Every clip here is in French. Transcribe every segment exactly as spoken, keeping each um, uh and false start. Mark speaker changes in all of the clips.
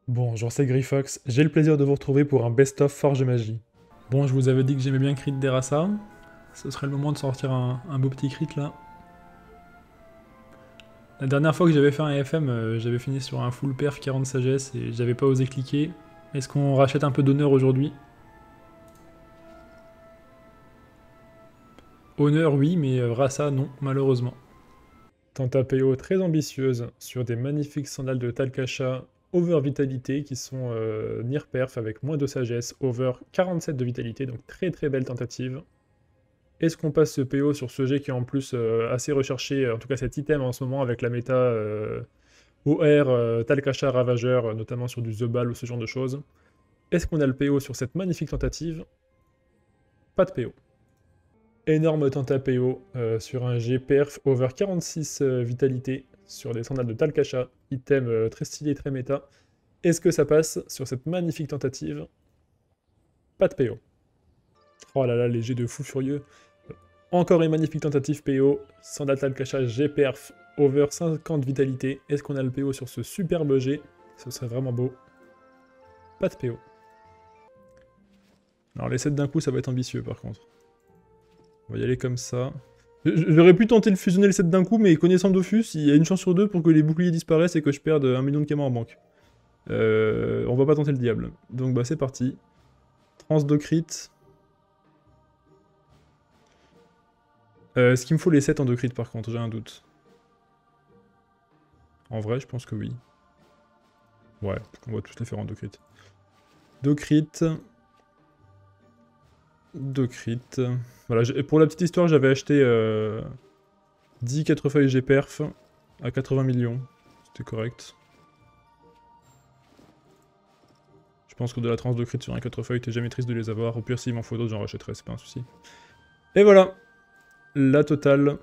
Speaker 1: Bonjour, c'est Griffox, j'ai le plaisir de vous retrouver pour un best-of Forge et Magie. Bon, je vous avais dit que j'aimais bien Crit d'Erasa, ce serait le moment de sortir un, un beau petit crit là. La dernière fois que j'avais fait un F M, euh, j'avais fini sur un full perf quarante sagesse et j'avais pas osé cliquer. Est-ce qu'on rachète un peu d'honneur aujourd'hui? Honneur oui, mais euh, Rasa non, malheureusement. Tenta P O très ambitieuse sur des magnifiques sandales de Talcacha over vitalité qui sont euh, near perf avec moins de sagesse, over quarante-sept de vitalité, donc très très belle tentative. Est-ce qu'on passe ce P O sur ce jet qui est en plus euh, assez recherché, en tout cas cet item en ce moment avec la méta euh, O R, euh, Talcacha, Ravageur, euh, notamment sur du The Ball ou ce genre de choses? Est-ce qu'on a le P O sur cette magnifique tentative? Pas de P O. Énorme tenta P O euh, sur un G perf over quarante-six euh, vitalité sur des sandales de Talcacha, item euh, très stylé, très méta. Est-ce que ça passe sur cette magnifique tentative? Pas de P O. Oh là là, les jets de fou furieux. Encore une magnifique tentative P O, sandal Talcacha G perf over cinquante vitalité. Est-ce qu'on a le P O sur ce superbe G? Ce serait vraiment beau. Pas de P O. Alors les sept d'un coup, ça va être ambitieux par contre. On va y aller comme ça. J'aurais pu tenter de fusionner les sept d'un coup, mais connaissant Dofus, il y a une chance sur deux pour que les boucliers disparaissent et que je perde un million de camas en banque. Euh, on va pas tenter le diable. Donc bah c'est parti. Trans de crit. Euh, Est-ce qu'il me faut les sept en deux crit par contre? J'ai un doute. En vrai, je pense que oui. Ouais, on va tous les faire en deux crit. deux crit. deux crit. Voilà, pour la petite histoire, j'avais acheté euh, dix quatre feuilles G perf à quatre-vingts millions. C'était correct. Je pense que de la trans de crit sur un quatre feuilles, t'es jamais triste de les avoir. Au pire, s'il m'en faut d'autres, j'en rachèterai, c'est pas un souci. Et voilà, la totale.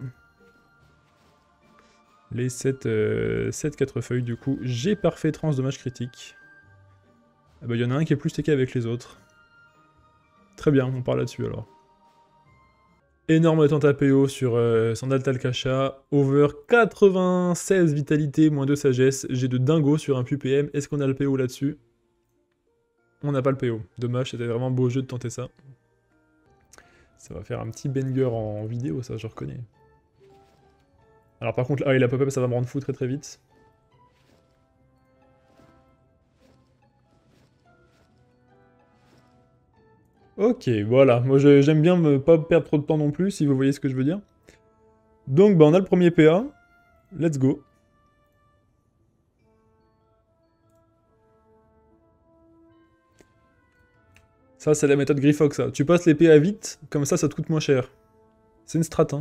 Speaker 1: Les sept, euh, sept quatre feuilles, du coup. J'ai parfait trans dommage critique. Ah bah, il y en a un qui est plus stacké avec les autres. Très bien, on part là-dessus alors. Énorme tenta P O sur euh, Sandal Talcacha. Over quatre-vingt-seize vitalité, moins de sagesse. J'ai de dingo sur un P U P M. Est-ce qu'on a le P O là-dessus? On n'a pas le P O. Dommage, c'était vraiment beau jeu de tenter ça. Ça va faire un petit banger en vidéo, ça, je reconnais. Alors par contre, ah, et la pop-up, ça va me rendre fou très très vite. Ok, voilà. Moi, j'aime bien me pas perdre trop de temps non plus, si vous voyez ce que je veux dire. Donc, bah, on a le premier P A. Let's go. Ça, c'est la méthode Griffox, ça. Tu passes les P A vite, comme ça, ça te coûte moins cher. C'est une strat, hein.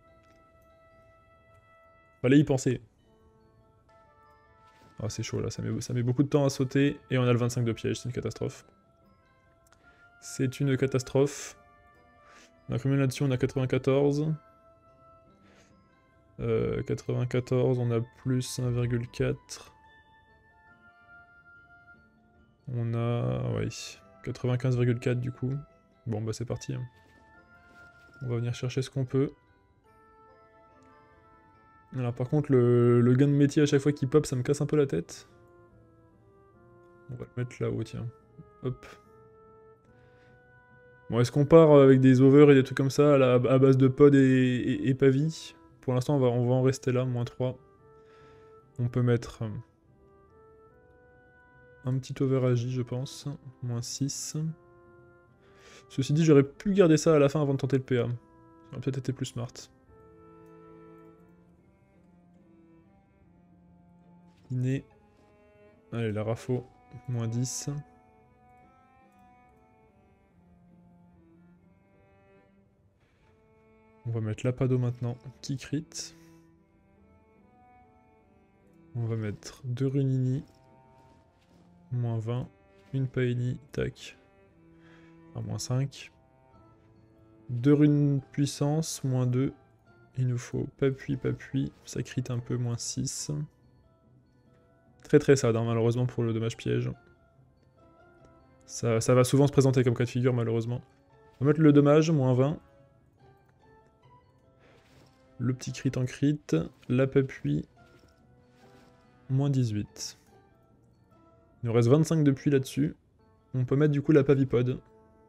Speaker 1: Fallait y penser. Ah, c'est chaud, là. Ça met, ça met beaucoup de temps à sauter. Et on a le vingt-cinq de piège. C'est une catastrophe. C'est une catastrophe. On a combien là-dessus? On a quatre-vingt-quatorze. Euh, quatre-vingt-quatorze, on a plus un virgule quatre. On a... ouais, quatre-vingt-quinze virgule quatre du coup. Bon, bah c'est parti. Hein. On va venir chercher ce qu'on peut. Alors par contre, le, le gain de métier à chaque fois qu'il pop, ça me casse un peu la tête. On va le mettre là-haut, tiens. Hop. Bon, est-ce qu'on part avec des overs et des trucs comme ça à, la, à base de pod et, et, et pavis? Pour l'instant, on va, on va en rester là, moins trois. On peut mettre un petit over agi, je pense. Moins six. Ceci dit, j'aurais pu garder ça à la fin avant de tenter le P A. Ça aurait peut-être été plus smart. Iné. Allez, la Rafo. Moins dix. On va mettre l'Apado maintenant, qui crit. On va mettre deux Runini. Moins vingt. Une Paeni, tac. À moins cinq. Deux runes puissance, moins deux. Il nous faut pas puis, pas puis. Ça crit un peu, moins six. Très très sad, hein, malheureusement, pour le dommage piège. Ça, ça va souvent se présenter comme cas de figure, malheureusement. On va mettre le dommage, moins vingt. Le petit crit en crit. La papui, moins dix-huit. Il nous reste vingt-cinq de puits là-dessus. On peut mettre du coup la pavipode.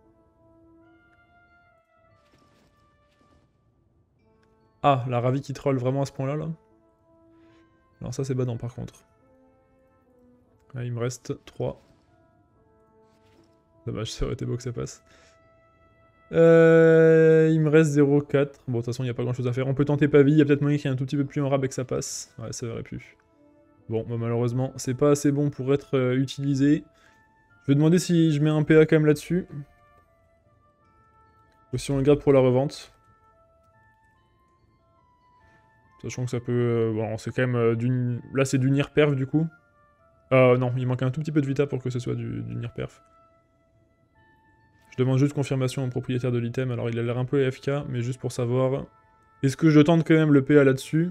Speaker 1: Ah, la ravie qui troll vraiment à ce point-là, là. Alors ça c'est badant par contre. Là, il me reste trois. Dommage, ça aurait été beau que ça passe. Euh, il me reste zéro virgule quatre. Bon, de toute façon, il n'y a pas grand chose à faire. On peut tenter Pavie, il y a peut-être moyen qu'il y ait un tout petit peu plus en rab et que ça passe. Ouais, ça aurait pu. Bon, bah, malheureusement, c'est pas assez bon pour être euh, utilisé. Je vais demander si je mets un P A quand même là-dessus. Ou si on le garde pour la revente. Sachant que ça peut... Euh, bon, c'est quand même euh, du... Là, c'est du Nir Perf, du coup. Euh, non, il manque un tout petit peu de Vita pour que ce soit du, du Nir Perf. Je demande juste confirmation au propriétaire de l'item. Alors, il a l'air un peu A F K, mais juste pour savoir... Est-ce que je tente quand même le P A là-dessus?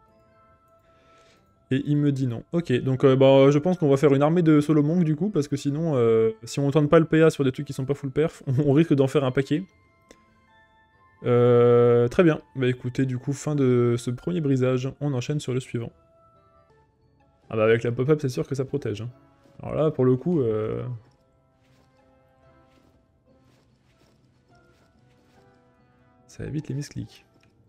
Speaker 1: Et il me dit non. Ok, donc euh, bah, je pense qu'on va faire une armée de solo monk du coup, parce que sinon, euh, si on tente pas le P A sur des trucs qui sont pas full perf, on, on risque d'en faire un paquet. Euh, très bien. Bah écoutez, du coup, fin de ce premier brisage, on enchaîne sur le suivant. Ah bah avec la pop-up, c'est sûr que ça protège. Hein. Alors là, pour le coup... Euh... Ça évite les misclics.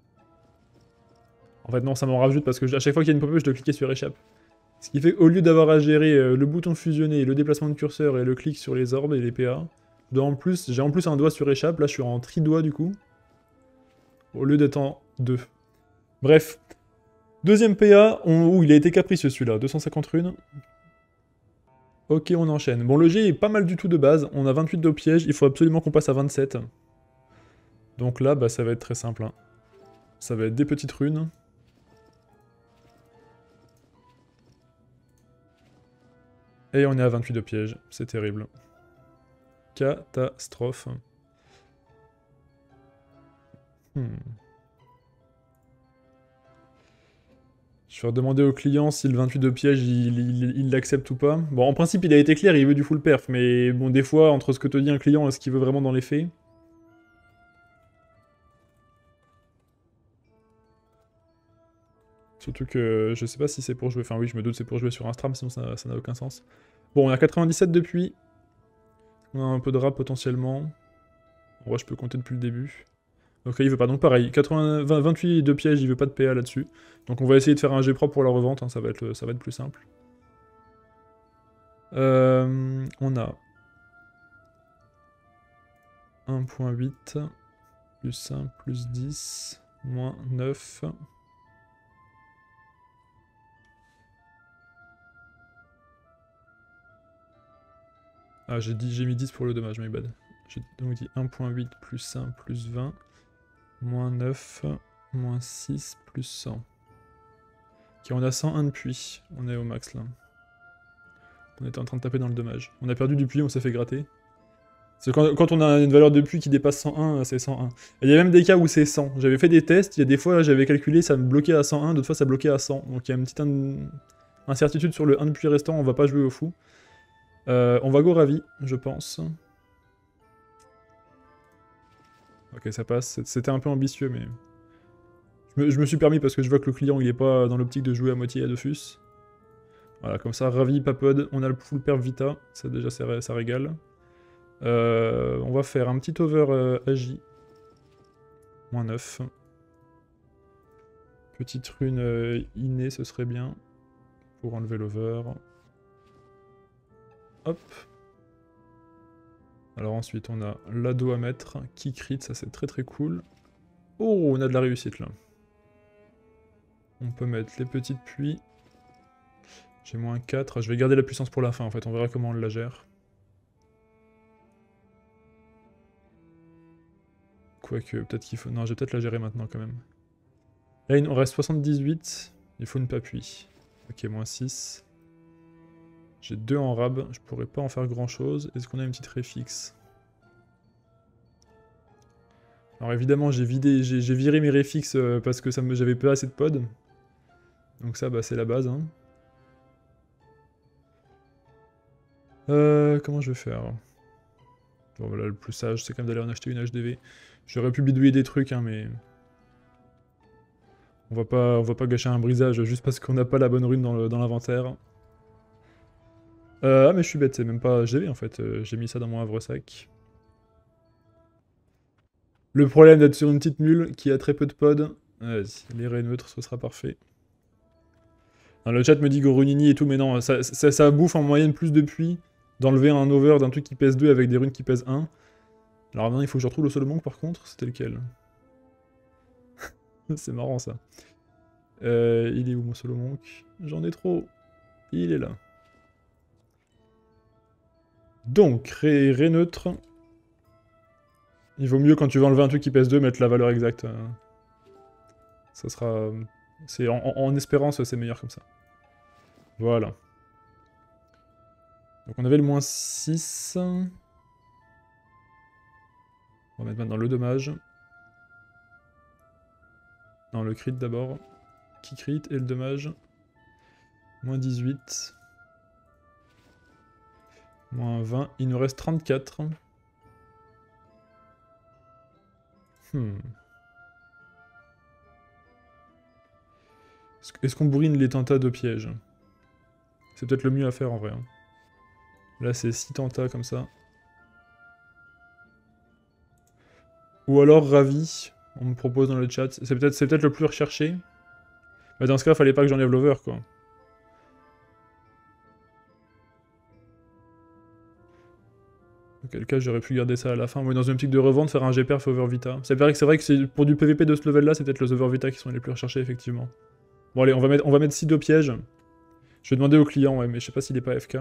Speaker 1: En fait non, ça m'en rajoute parce que à chaque fois qu'il y a une pop-up, je dois cliquer sur échappe. Ce qui fait qu'au lieu d'avoir à gérer euh, le bouton fusionné, le déplacement de curseur et le clic sur les orbes et les P A, j'ai en plus, j'ai en plus un doigt sur échappe, là je suis en tri-doigt du coup. Au lieu d'être en deux. Bref. Deuxième P A, on... Ouh, il a été capricieux celui-là, deux cent cinquante runes. Ok, on enchaîne. Bon, le G est pas mal du tout de base, on a vingt-huit de piège, il faut absolument qu'on passe à vingt-sept. Donc là, bah ça va être très simple. Hein. Ça va être des petites runes. Et on est à vingt-huit de piège, c'est terrible. Catastrophe. Hmm. Je vais redemander au client si le vingt-huit de piège, il l'accepte ou pas. Bon, en principe, il a été clair, il veut du full perf, mais bon, des fois, entre ce que te dit un client et ce qu'il veut vraiment dans les faits... Surtout que je sais pas si c'est pour jouer... Enfin oui, je me doute c'est pour jouer sur un stram, sinon ça n'a aucun sens. Bon, on a quatre-vingt-dix-sept depuis. On a un peu de rap potentiellement. En vrai, je peux compter depuis le début. Ok, il veut pas. Donc pareil, quatre-vingts, vingt-huit de piège, il veut pas de P A là-dessus. Donc on va essayer de faire un G propre pour la revente, hein, ça, va être, ça va être plus simple. Euh, on a un point huit, plus un, plus dix, moins neuf. Ah, j'ai dit, j'ai mis dix pour le dommage, my bad. J'ai donc dit un point huit, plus un, plus vingt, moins neuf, moins six, plus cent. Ok, on a cent un de puits, on est au max là. On était en train de taper dans le dommage. On a perdu du puits, on s'est fait gratter. Parce que quand, quand on a une valeur de puits qui dépasse cent un, c'est cent un. Et il y a même des cas où c'est cent. J'avais fait des tests, il y a des fois j'avais calculé, ça me bloquait à cent un, d'autres fois ça bloquait à cent. Donc il y a une petite in... incertitude sur le un de puits restant, on va pas jouer au fou. Euh, on va go ravi, je pense. Ok, ça passe. C'était un peu ambitieux, mais... Je me, je me suis permis parce que je vois que le client il est pas dans l'optique de jouer à moitié à Dofus. Voilà, comme ça, ravi, papod, on a le full perf Vita, ça déjà ça, ça régale. Euh, on va faire un petit over euh, agi. moins neuf. Petite rune euh, innée, ce serait bien. Pour enlever l'over. Hop. Alors ensuite, on a l'ado à mettre, qui crit, ça c'est très très cool. Oh, on a de la réussite là. On peut mettre les petites puits. J'ai moins quatre. Je vais garder la puissance pour la fin en fait, on verra comment on la gère. Quoique, peut-être qu'il faut... Non, je vais peut-être la gérer maintenant quand même. Là, il nous reste soixante-dix-huit. Il faut une papuie. Ok, moins six. J'ai deux en rab. Je pourrais pas en faire grand-chose. Est-ce qu'on a une petite réfixe? Alors évidemment, j'ai vidé, j'ai viré mes réfixes euh, parce que j'avais pas assez de pod. Donc ça, bah, c'est la base. Hein. Euh, comment je vais faire? Bon, voilà, le plus sage, c'est quand même d'aller en acheter une H D V. J'aurais pu bidouiller des trucs, hein, mais... On va pas, on va pas gâcher un brisage juste parce qu'on n'a pas la bonne rune dans l'inventaire. Euh, ah mais je suis bête, c'est même pas G V en fait, euh, j'ai mis ça dans mon havresac. Le problème d'être sur une petite mule qui a très peu de pod, vas-y, les raies neutres, ce sera parfait. Non, le chat me dit Gorunini et tout, mais non, ça, ça, ça bouffe en moyenne plus de puits d'enlever un over d'un truc qui pèse deux avec des runes qui pèsent un. Alors maintenant, il faut que je retrouve le Solomonk par contre, c'était lequel? C'est marrant ça. Euh, il est où mon Solomonk? J'en ai trop. Il est là. Donc, ré, ré neutre. Il vaut mieux quand tu veux enlever un truc qui pèse deux, mettre la valeur exacte. Ça sera... C'est en, en, en espérance, c'est meilleur comme ça. Voilà. Donc on avait le moins six. On va mettre maintenant le dommage. Non, le crit d'abord. Qui crit et le dommage. Moins dix-huit. Moins vingt. Il nous reste trente-quatre. Hmm. Est-ce qu'on bourrine les tentats de piège? C'est peut-être le mieux à faire en vrai. Hein. Là c'est six tentats comme ça. Ou alors Ravi, on me propose dans le chat. C'est peut-être c'est peut-être le plus recherché. Mais dans ce cas, fallait pas que j'enlève l'over quoi. Auquel cas j'aurais pu garder ça à la fin. Oui, dans une optique de revente, faire un G-perf over vita. C'est vrai que c'est vrai que pour du P V P de ce level là, c'est peut-être les over vita qui sont les plus recherchés effectivement. Bon allez, on va mettre, on va mettre six de piège. Je vais demander au client, ouais, mais je sais pas s'il est pas F K.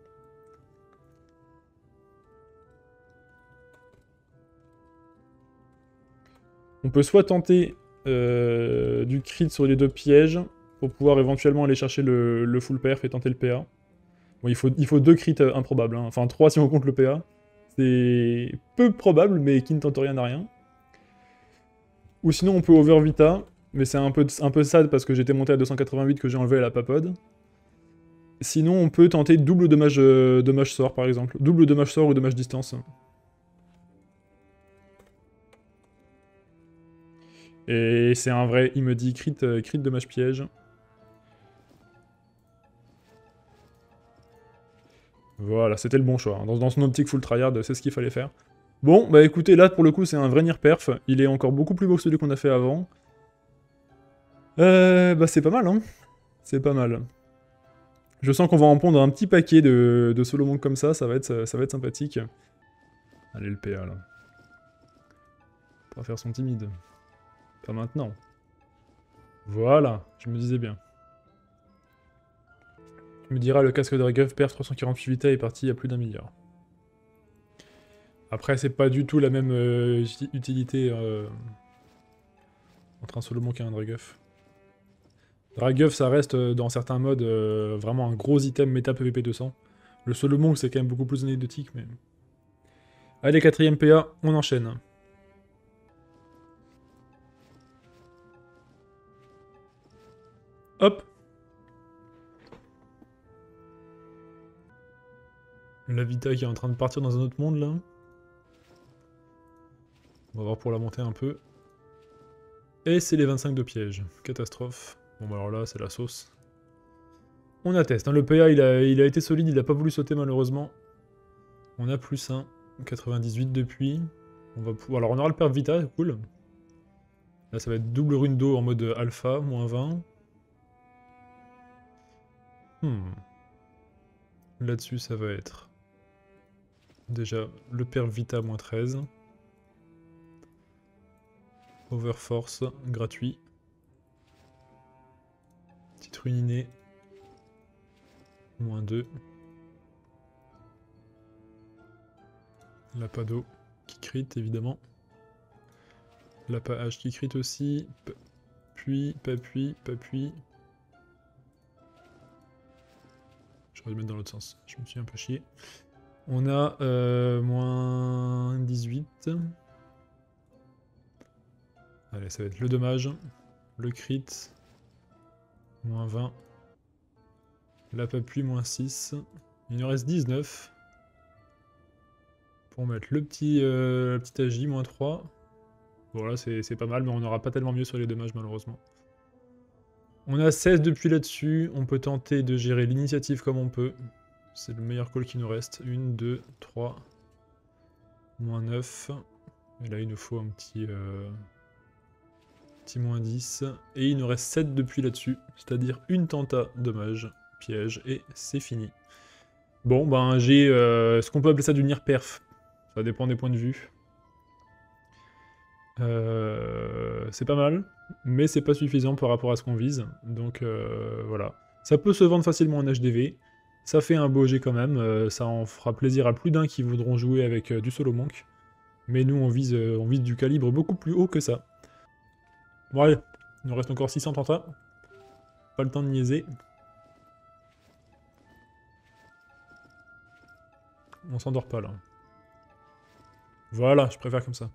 Speaker 1: On peut soit tenter euh, du crit sur les deux pièges, pour pouvoir éventuellement aller chercher le, le full perf et tenter le P A. Bon, il faut, il faut deux crits euh, improbables, hein. Enfin trois si on compte le P A. C'est peu probable, mais qui ne tente rien à rien. Ou sinon on peut over vita, mais c'est un peu, un peu sad parce que j'étais monté à deux cent quatre-vingt-huit que j'ai enlevé à la papode. Sinon on peut tenter double dommage, euh, dommage sort par exemple. Double dommage sort ou dommage distance. Et c'est un vrai, il me dit crit, euh, crit dommage piège. Voilà, c'était le bon choix. Dans, dans son optique full tryhard, c'est ce qu'il fallait faire. Bon, bah écoutez, là pour le coup c'est un vrai Nier perf. Il est encore beaucoup plus beau que celui qu'on a fait avant. Euh, bah c'est pas mal, hein. C'est pas mal. Je sens qu'on va en pondre un petit paquet de, de Solomon comme ça, ça va, être, ça va être sympathique. Allez, le P A, là. Pas faire son timide. Pas maintenant. Voilà, je me disais bien. Tu me diras, le casque de Dragueuf perf trois cent quarante-huit vita est parti à plus d'un milliard. Après, c'est pas du tout la même euh, utilité euh, entre un Solomon et un Dragueuf. Dragueuf, ça reste euh, dans certains modes euh, vraiment un gros item méta P V P deux cents. Le Solomon, c'est quand même beaucoup plus anecdotique, mais... Allez, quatrième P A, on enchaîne. Hop. La Vita qui est en train de partir dans un autre monde, là. On va voir pour la monter un peu. Et c'est les vingt-cinq de piège. Catastrophe. Bon, bah alors là, c'est la sauce. On atteste. Hein. Le P A, il a, il a été solide, il a pas voulu sauter, malheureusement. On a plus un. quatre-vingt-dix-huit depuis. On va pouvoir... Alors, on aura le perf Vita, cool. Là, ça va être double rune d'eau en mode alpha, moins vingt. Hmm. Là-dessus, ça va être... Déjà, le perf Vita, moins treize. Overforce, gratuit. Petite rune innée. Moins deux. Lapado qui crit, évidemment. Lapa H qui crit aussi. Puis, pas puis, pas puis. J'aurais dû mettre dans l'autre sens. Je me suis un peu chié. On a euh, moins dix-huit. Allez, ça va être le dommage. Le crit. Moins vingt. La papuie, moins six. Il nous reste dix-neuf. Pour mettre le petit, euh, petit agi, moins trois. Bon là, c'est pas mal, mais on n'aura pas tellement mieux sur les dommages, malheureusement. On a seize depuis là-dessus. On peut tenter de gérer l'initiative comme on peut. C'est le meilleur call qui nous reste. un, deux, trois, moins neuf. Et là, il nous faut un petit, euh, petit moins dix. Et il nous reste sept depuis là-dessus. C'est-à-dire une tenta, dommage, piège, et c'est fini. Bon, ben j'ai... Euh, Est-ce qu'on peut appeler ça du Nir perf? Ça dépend des points de vue. Euh, c'est pas mal, mais c'est pas suffisant par rapport à ce qu'on vise. Donc euh, voilà. Ça peut se vendre facilement en H D V. Ça fait un beau jet quand même. Euh, ça en fera plaisir à plus d'un qui voudront jouer avec euh, du solo monk. Mais nous, on vise, euh, on vise du calibre beaucoup plus haut que ça. Bon allez, il nous reste encore six cents tentas. Pas le temps de niaiser. On s'endort pas là. Voilà, je préfère comme ça.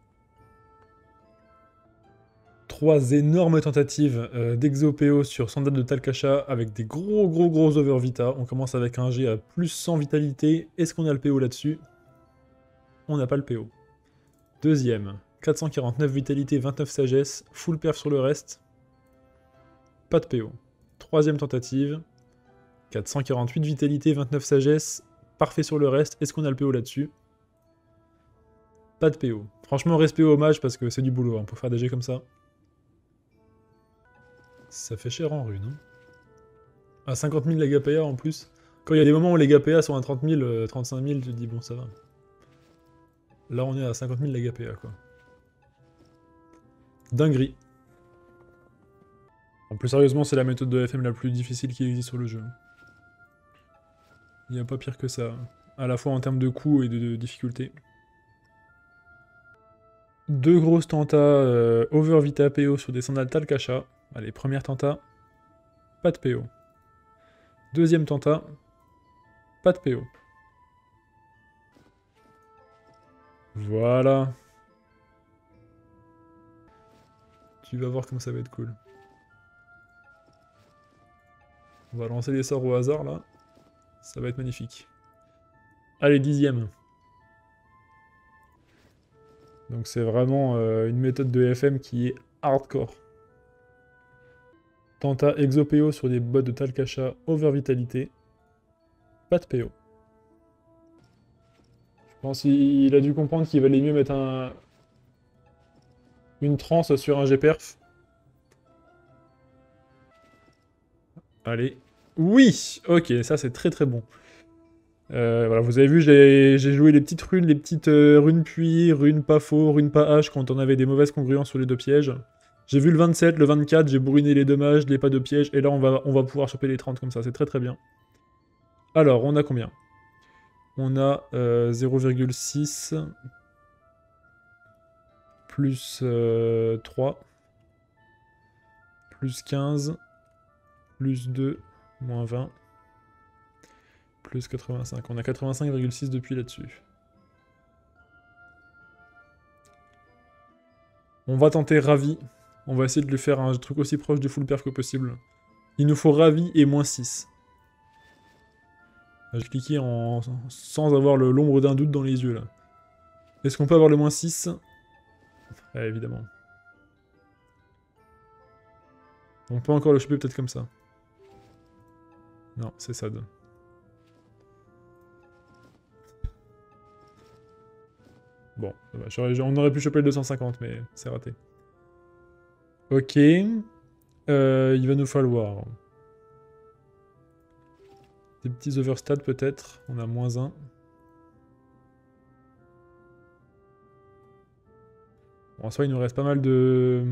Speaker 1: Trois énormes tentatives euh, d'Exopéo sur Sandal de Talcacha avec des gros gros gros over vita. On commence avec un G à plus cent vitalité. Est-ce qu'on a le P O là-dessus? On n'a pas le P O. Deuxième, quatre cent quarante-neuf vitalité, vingt-neuf sagesse, full perf sur le reste. Pas de P O. Troisième tentative, quatre cent quarante-huit vitalité, vingt-neuf sagesse, parfait sur le reste. Est-ce qu'on a le P O là-dessus? Pas de P O. Franchement, respect au hommage parce que c'est du boulot hein, pour faire des G comme ça. Ça fait cher en rune. Hein. À cinquante mille les P A en plus. Quand il y a des moments où les P A sont à trente mille, euh, trente-cinq mille, tu te dis bon ça va. Là on est à cinquante mille les P A quoi. Dinguerie. En plus sérieusement c'est la méthode de F M la plus difficile qui existe sur le jeu. Il n'y a pas pire que ça. À la fois en termes de coût et de, de difficulté. Deux grosses tentas euh, over vita P O sur des sandales Talcacha. Allez, première tenta, pas de P O. Deuxième tenta, pas de P O. Voilà. Tu vas voir comme ça va être cool. On va lancer les sorts au hasard là. Ça va être magnifique. Allez, dixième. Donc c'est vraiment euh, une méthode de F M qui est hardcore. Tenta Exopéo sur des bots de Talcacha over vitalité. Pas de P O. Je pense qu'il a dû comprendre qu'il valait mieux mettre un... une transe sur un G-perf. Allez. Oui! Ok, ça c'est très très bon. Euh, voilà, vous avez vu, j'ai joué les petites runes, les petites euh, runes puits, runes pas faux, runes pas H quand on avait des mauvaises congruences sur les deux pièges. J'ai vu le vingt-sept, le vingt-quatre, j'ai bourriné les dommages, les pas de pièges, et là on va, on va pouvoir choper les trente comme ça, c'est très très bien. Alors, on a combien? On a euh, zéro virgule six, plus euh, trois, plus quinze, plus deux, moins vingt, plus quatre-vingt-cinq. On a quatre-vingt-cinq virgule six depuis là-dessus. On va tenter Ravi. On va essayer de lui faire un truc aussi proche du full perf que possible. Il nous faut Ravi et moins six. Je cliquais en... sans avoir l'ombre d'un doute dans les yeux là. Est-ce qu'on peut avoir le moins six? Ouais, évidemment. On peut encore le choper peut-être comme ça. Non, c'est sad. Bon, on aurait pu choper le deux cent cinquante, mais c'est raté. Ok. Euh, il va nous falloir... des petits overstats peut-être. On a moins un. Bon, en soi, il nous reste pas mal de...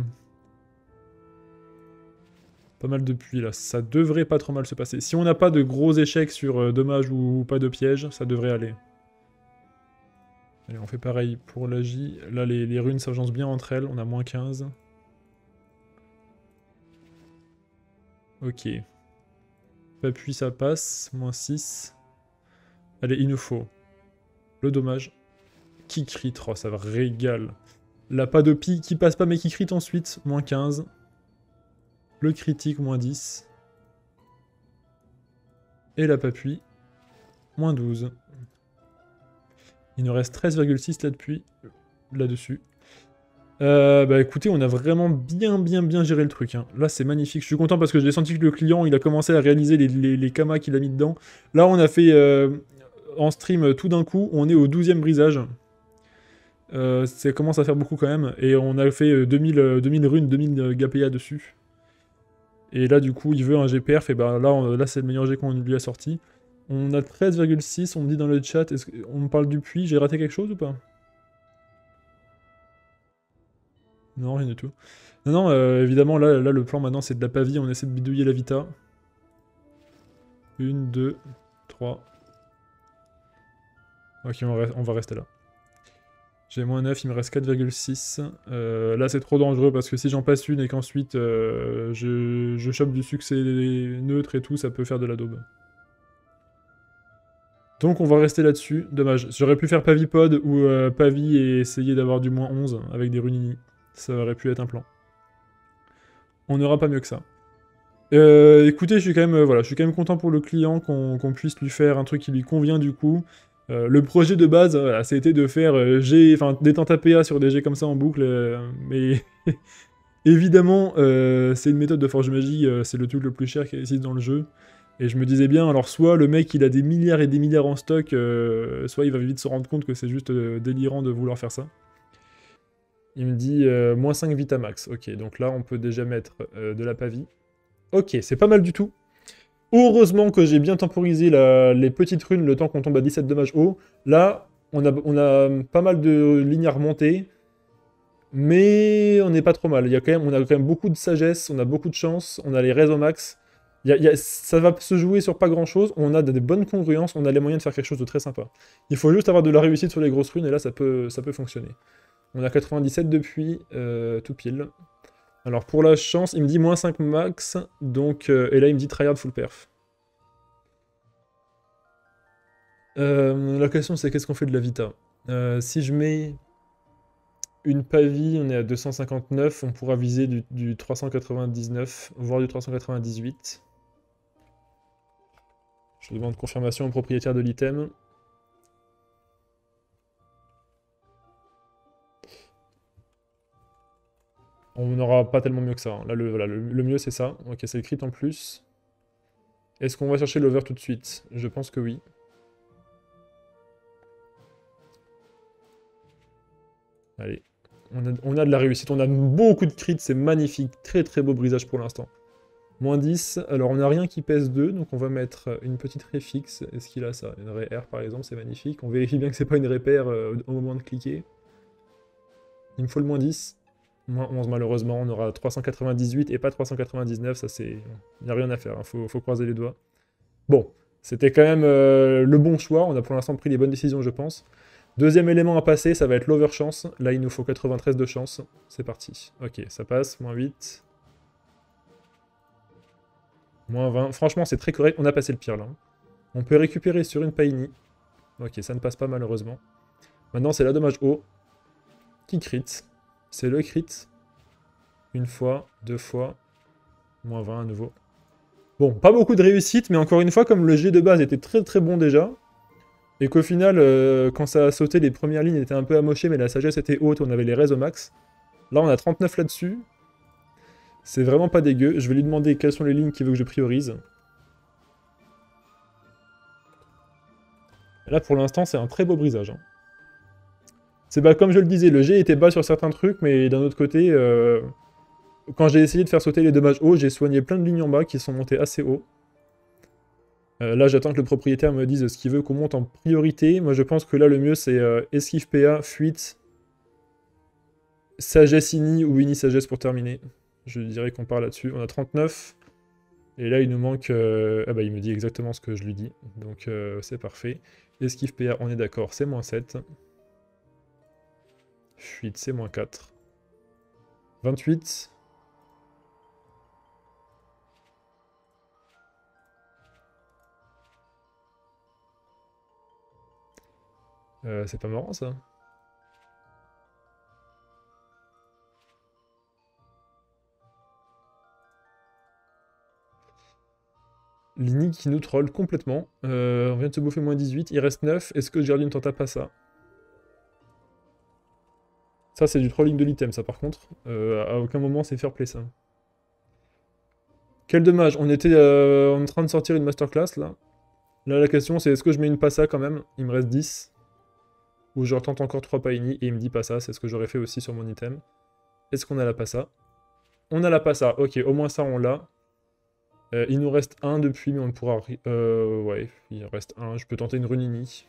Speaker 1: Pas mal de puits là. Ça devrait pas trop mal se passer. Si on n'a pas de gros échecs sur euh, dommage ou, ou pas de piège, ça devrait aller. Allez, on fait pareil pour la J. Là, les, les runes s'agencent bien entre elles. On a moins quinze. Ok. Pas puis ça passe. Moins six. Allez, il nous faut le dommage. Qui crit. Oh, ça va régale. La pas de pi qui passe pas mais qui crit ensuite. Moins quinze. Le critique, moins dix. Et la papui, moins douze. Il nous reste treize virgule six là-dessus. Là Euh, bah écoutez, on a vraiment bien bien bien géré le truc, hein. Là c'est magnifique, je suis content parce que j'ai senti que le client il a commencé à réaliser les, les, les kamas qu'il a mis dedans. Là on a fait euh, en stream euh, tout d'un coup, on est au douzième brisage. Euh, ça commence à faire beaucoup quand même, et on a fait euh, deux mille, euh, deux mille runes, deux mille Gapea dessus. Et là du coup il veut un G P R, et ben là, on- là c'est le meilleur G qu'on lui a sorti. On a treize virgule six, on me dit dans le chat, est-ce qu'on me parle du puits, j'ai raté quelque chose ou pas? Non, rien du tout. Non, non, euh, évidemment, là, là, le plan maintenant, c'est de la pavie. On essaie de bidouiller la vita. Une, deux, trois. Ok, on va, on va rester là. J'ai moins neuf, il me reste quatre virgule six. Euh, là, c'est trop dangereux parce que si j'en passe une et qu'ensuite euh, je, je chope du succès neutre et tout, ça peut faire de la daube. Donc on va rester là-dessus. Dommage. J'aurais pu faire Pavipod ou euh, Pavi et essayer d'avoir du moins onze avec des runini. Ça aurait pu être un plan. On n'aura pas mieux que ça. Euh, écoutez, je suis quand même, euh, voilà, je suis quand même content pour le client qu'on qu'on puisse lui faire un truc qui lui convient du coup. Euh, le projet de base, voilà, c'était de faire euh, G, enfin des tentes A P A sur des G comme ça en boucle, euh, mais évidemment, euh, c'est une méthode de Forge Magie, euh, c'est le truc le plus cher qui existe dans le jeu. Et je me disais bien, alors soit le mec il a des milliards et des milliards en stock, euh, soit il va vite se rendre compte que c'est juste euh, délirant de vouloir faire ça. Il me dit euh, moins cinq Vitamax. Ok, donc là on peut déjà mettre euh, de la pavie. Ok, c'est pas mal du tout. Heureusement que j'ai bien temporisé la- les petites runes le temps qu'on tombe à dix-sept dommages haut. Là, on a, on a pas mal de lignes à remonter, mais on n'est pas trop mal. Il y a quand même, on a quand même beaucoup de sagesse, on a beaucoup de chance, on a les raises au max. Il y a- il y a- ça va se jouer sur pas grand-chose, on a des bonnes congruences, on a les moyens de faire quelque chose de très sympa. Il faut juste avoir de la réussite sur les grosses runes, et là, ça peut, ça peut fonctionner. On a quatre-vingt-dix-sept depuis, euh, tout pile. Alors pour la chance, il me dit moins cinq max, donc, euh, et là il me dit tryhard full perf. Euh, la question c'est qu'est-ce qu'on fait de la Vita? Euh, Si je mets une pavie, on est à deux cent cinquante-neuf, on pourra viser du, du trois cent quatre-vingt-dix-neuf, voire du trois cent quatre-vingt-dix-huit. Je demande confirmation au propriétaire de l'item. On n'aura pas tellement mieux que ça, hein. Là, le, voilà, le, le mieux c'est ça. Ok, c'est le crit en plus. Est-ce qu'on va chercher l'over tout de suite? Je pense que oui. Allez, on a, on a de la réussite, on a beaucoup de crits, c'est magnifique. Très très beau brisage pour l'instant. Moins dix, alors on n'a rien qui pèse deux, donc on va mettre une petite raie fixe. Est-ce qu'il a ça? Une raie R par exemple, c'est magnifique. On vérifie bien que c'est pas une raie paire euh, au moment de cliquer. Il me faut le moins dix. Moins onze malheureusement, on aura trois cent quatre-vingt-dix-huit et pas trois cent quatre-vingt-dix-neuf, ça c'est... Il n'y a rien à faire, hein. faut, faut croiser les doigts. Bon, c'était quand même euh, le bon choix, on a pour l'instant pris les bonnes décisions je pense. Deuxième élément à passer, ça va être l'overchance. Là il nous faut quatre-vingt-treize de chance. C'est parti. Ok, ça passe, moins huit. Moins vingt. Franchement, c'est très correct. On a passé le pire, là. On peut récupérer sur une Paini. Ok, ça ne passe pas, malheureusement. Maintenant, c'est la dommage haut. Qui crit. C'est le crit. Une fois, deux fois. Moins vingt à nouveau. Bon, pas beaucoup de réussite, mais encore une fois, comme le G de base était très très bon déjà, et qu'au final, euh, quand ça a sauté, les premières lignes étaient un peu amochées, mais la sagesse était haute, on avait les raises au max. Là, on a trente-neuf là-dessus. C'est vraiment pas dégueu. Je vais lui demander quelles sont les lignes qu'il veut que je priorise. Là, pour l'instant, c'est un très beau brisage, hein. C'est bah, comme je le disais, le G était bas sur certains trucs, mais d'un autre côté, euh, quand j'ai essayé de faire sauter les dommages hauts, j'ai soigné plein de lignes en bas qui sont montées assez haut. Euh, là, j'attends que le propriétaire me dise ce qu'il veut qu'on monte en priorité. Moi, je pense que là, le mieux, c'est euh, esquive P A, fuite, sagesse ini ou ini sagesse pour terminer. Je dirais qu'on part là-dessus. On a trente-neuf. Et là, il nous manque... Euh... Ah bah, il me dit exactement ce que je lui dis. Donc, euh, c'est parfait. Esquive P A, on est d'accord, c'est moins sept. Fuite, c'est moins quatre. vingt-huit. Euh, c'est pas marrant, ça. Lini qui nous troll complètement. Euh, on vient de se bouffer moins dix-huit, il reste neuf. Est-ce que Jardine tenta pas ça? Ça, c'est du trolling de l'item, ça, par contre. Euh, à aucun moment, c'est fair play, ça. Quel dommage, on était euh, en train de sortir une masterclass, là. Là, la question, c'est est-ce que je mets une passa, quand même? Il me reste dix. Ou je retente encore trois paini, et il me dit passa, c'est ce que j'aurais fait aussi sur mon item. Est-ce qu'on a la passa? On a la passa, ok, au moins ça, on l'a. Euh, il nous reste un depuis, mais on ne pourra... Euh, ouais, il reste un. Je peux tenter une runini.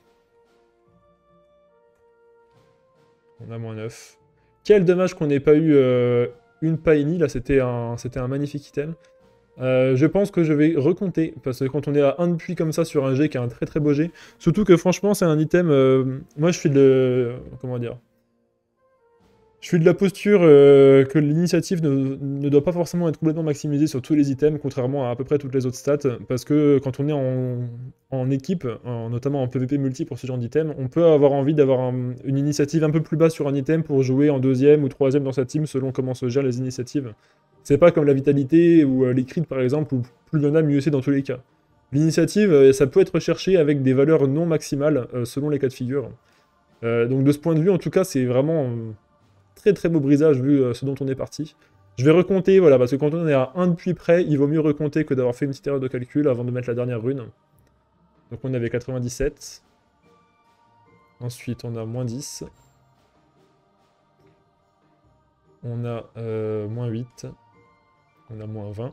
Speaker 1: On a moins neuf. Quel dommage qu'on n'ait pas eu euh, une paini. Là, c'était un, c'était un magnifique item. Euh, je pense que je vais recompter. Parce que quand on est à un de puits comme ça sur un G, qui est un très très beau G, surtout que franchement, c'est un item... Euh, moi, je suis de... Comment dire? Je suis de la posture euh, que l'initiative ne, ne doit pas forcément être complètement maximisée sur tous les items, contrairement à à peu près toutes les autres stats, parce que quand on est en, en équipe, en- notamment en P V P multi pour ce genre d'item, on peut avoir envie d'avoir un- une initiative un peu plus basse sur un item pour jouer en deuxième ou troisième dans sa team selon comment se gèrent les initiatives. C'est pas comme la vitalité ou euh, les crits par exemple, où plus il y en a, mieux c'est dans tous les cas. L'initiative, euh, ça peut être recherché avec des valeurs non maximales euh, selon les cas de figure. Euh, donc de ce point de vue, en tout cas, c'est vraiment... euh, très très beau brisage vu euh, ce dont on est parti. Je vais recompter, voilà, parce que quand on est à un de puits près, il vaut mieux recompter que d'avoir fait une petite erreur de calcul avant de mettre la dernière rune. Donc on avait quatre-vingt-dix-sept. Ensuite on a moins dix. On a euh, moins huit. On a moins vingt.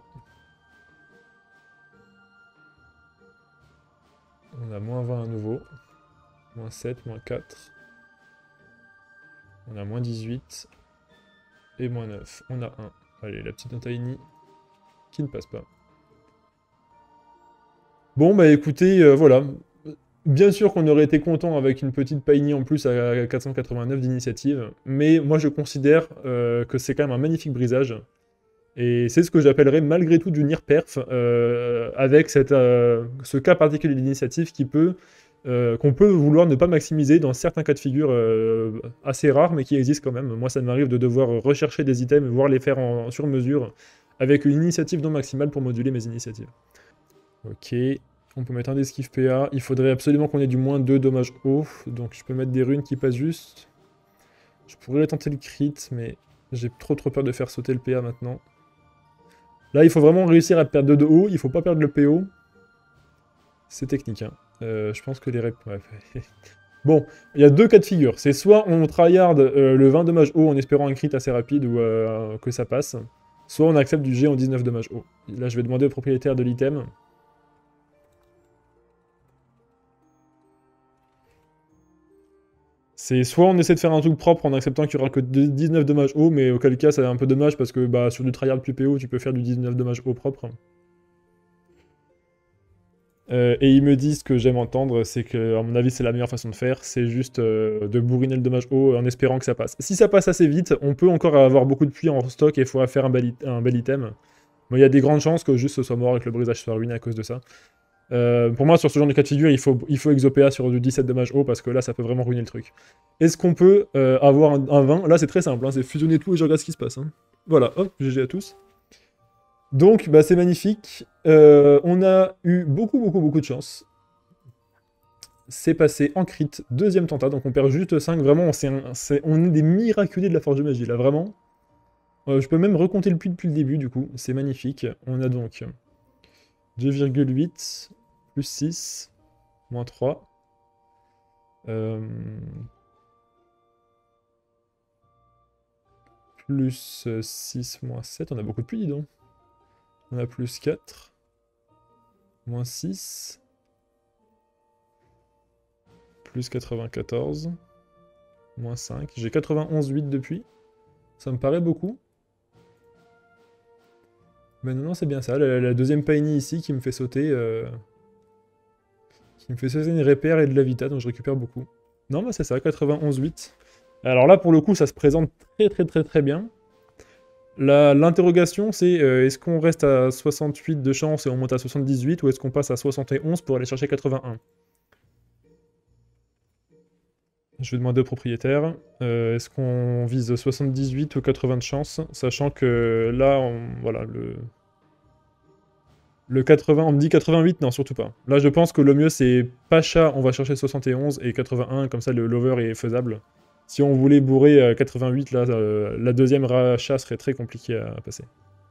Speaker 1: On a moins vingt à nouveau. Moins sept, moins quatre. On a moins dix-huit. Et moins neuf. On a un. Allez, la petite tiny qui ne passe pas. Bon, bah écoutez, euh, voilà. Bien sûr qu'on aurait été content avec une petite paini en plus à quatre cent quatre-vingt-neuf d'initiative, mais moi je considère euh, que c'est quand même un magnifique brisage. Et c'est ce que j'appellerais malgré tout du near perf, euh, avec cette, euh, ce cas particulier d'initiative qui peut, euh, qu'on peut vouloir ne pas maximiser dans certains cas de figure euh, assez rares, mais qui existent quand même. Moi ça m'arrive de devoir rechercher des items, voire les faire en, sur mesure, avec une initiative non maximale pour moduler mes initiatives. Ok, on peut mettre un d'esquive P A. Il faudrait absolument qu'on ait du moins deux dommages hauts. Donc je peux mettre des runes qui passent juste. Je pourrais tenter le crit, mais j'ai trop trop peur de faire sauter le P A maintenant. Là, il faut vraiment réussir à perdre deux de haut. Il faut pas perdre le P O. C'est technique, hein. Euh, je pense que les rep... Ouais. Bon, il y a deux cas de figure. C'est soit on tryhard euh, le vingt dommages haut en espérant un crit assez rapide ou euh, que ça passe. Soit on accepte du G en dix-neuf dommages haut. Là, je vais demander au propriétaire de l'item. C'est soit on essaie de faire un truc propre en acceptant qu'il n'y aura que dix-neuf dommages haut, mais auquel cas c'est un peu dommage parce que bah, sur du tryhard plus P O, tu peux faire du dix-neuf dommages haut propre. Euh, et ils me disent ce que j'aime entendre, c'est que, à mon avis, c'est la meilleure façon de faire, c'est juste euh, de bourriner le dommage haut en espérant que ça passe. Si ça passe assez vite, on peut encore avoir beaucoup de puits en stock et il faudra faire un bel, un bel item. Mais il y a des grandes chances que juste ce soit mort et que le brisage soit ruiné à cause de ça. Euh, pour moi, sur ce genre de cas de figure, il faut, il faut exopéa sur du dix-sept dommages haut parce que là, ça peut vraiment ruiner le truc. Est-ce qu'on peut euh, avoir un, un vingt? Là, c'est très simple, hein, c'est fusionner tout et je regarde ce qui se passe. Hein. Voilà, hop, G G à tous. Donc, bah, c'est magnifique. Euh, on a eu beaucoup, beaucoup, beaucoup de chance. C'est passé en crit, deuxième tenta, donc on perd juste cinq. Vraiment, on, est, un, est on est des miraculés de la forge de magie, là, vraiment. Euh, je peux même recompter le puits depuis le début, du coup. C'est magnifique. On a donc deux virgule huit, plus six, moins trois. Euh, plus six, moins sept. On a beaucoup de puits, dis donc. On a plus quatre, moins six, plus quatre-vingt-quatorze, moins cinq. J'ai quatre-vingt-onze, huit depuis. Ça me paraît beaucoup. Mais non, non, c'est bien ça. La, la deuxième paini ici qui me fait sauter... Euh... Qui me fait sauter une repère et de la vita, donc je récupère beaucoup. Non, bah c'est ça, quatre-vingt-onze, huit. Alors là, pour le coup, ça se présente très très très très bien. L'interrogation, c'est euh, est-ce qu'on reste à soixante-huit de chance et on monte à soixante-dix-huit, ou est-ce qu'on passe à soixante et onze pour aller chercher quatre-vingt-un? Je vais demander au propriétaire, euh, est-ce qu'on vise soixante-dix-huit ou quatre-vingts de chance, sachant que là, on, voilà, le... Le quatre-vingts, on me dit quatre-vingt-huit, non, surtout pas. Là, je pense que le mieux, c'est Pacha, on va chercher soixante et onze, et quatre-vingt-un, comme ça, le lover est faisable. Si on voulait bourrer euh, quatre-vingt-huit, là, euh, la deuxième rachat serait très compliquée à, à passer.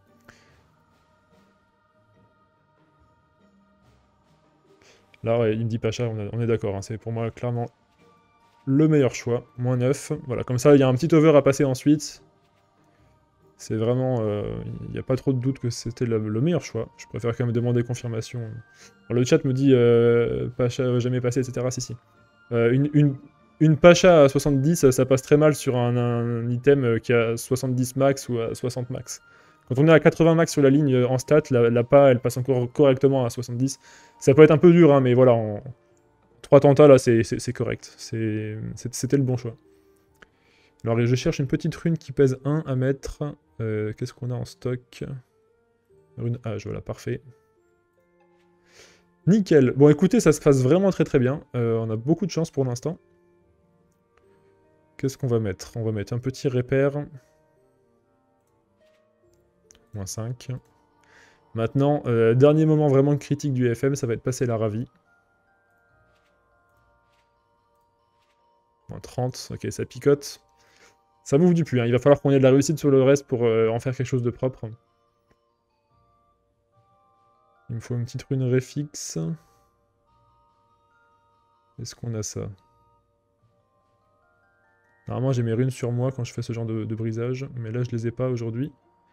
Speaker 1: Là, ouais, il me dit Pacha, on, a- on est d'accord, hein, c'est pour moi clairement le meilleur choix. Moins neuf, voilà, comme ça, il y a un petit over à passer ensuite. C'est vraiment... Il n'y a pas trop de doute que c'était le, le meilleur choix. Je préfère quand même demander confirmation. Alors, le chat me dit euh, Pacha jamais passé, et cetera. Si, si. Euh, une, une, une Pacha à soixante-dix, ça, ça passe très mal sur un, un item qui a soixante-dix max ou à soixante max. Quand on est à quatre-vingts max sur la ligne euh, en stat, la, la P A, elle passe encore correctement à soixante-dix. Ça peut être un peu dur, hein, mais voilà, en trois tentas, là, c'est correct. C'était le bon choix. Alors, je cherche une petite rune qui pèse un à mettre. Euh, Qu'est-ce qu'on a en stock? Rune H, voilà, parfait. Nickel. Bon, écoutez, ça se passe vraiment très très bien. Euh, on a beaucoup de chance pour l'instant. Qu'est-ce qu'on va mettre? On va mettre un petit repère. moins cinq. Maintenant, euh, dernier moment vraiment critique du F M, ça va être passer la ravie. moins trente, ok, ça picote. Ça m'ouvre du puits, hein. Il va falloir qu'on ait de la réussite sur le reste pour euh, en faire quelque chose de propre. Il me faut une petite rune réfixe. Est-ce qu'on a ça? Normalement, j'ai mes runes sur moi quand je fais ce genre de, de brisage, mais là, je les ai pas aujourd'hui.